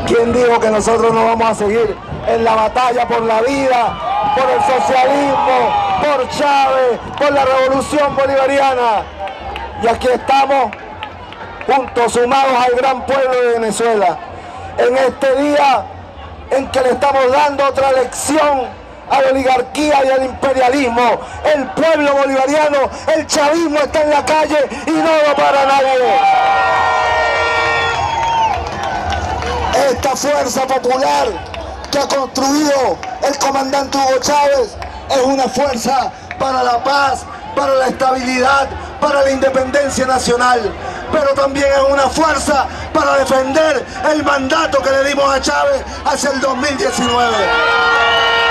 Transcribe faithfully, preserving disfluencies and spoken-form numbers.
¿Quién dijo que nosotros no vamos a seguir en la batalla por la vida, por el socialismo, por Chávez, por la revolución bolivariana? Y aquí estamos, juntos, sumados al gran pueblo de Venezuela, en este día en que le estamos dando otra lección a la oligarquía y al imperialismo. El pueblo bolivariano, el chavismo está en la calle y no lo para nadie. Esta fuerza popular que ha construido el comandante Hugo Chávez es una fuerza para la paz, para la estabilidad, para la independencia nacional, pero también es una fuerza para defender el mandato que le dimos a Chávez hacia el dos mil diecinueve.